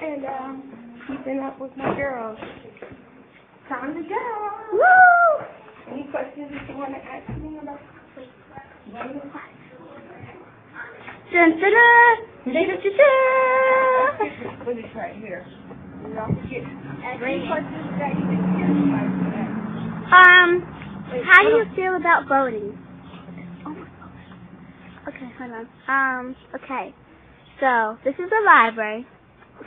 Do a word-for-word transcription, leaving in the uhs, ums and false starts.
and um, keeping up with my girls. Time to go. Woo! Any questions that you want to ask me about? Dun, dun, dun, dun, dun, dun. Put it right here. Um, how do you feel about voting? Okay, hold on. Um, okay. So, this is the library.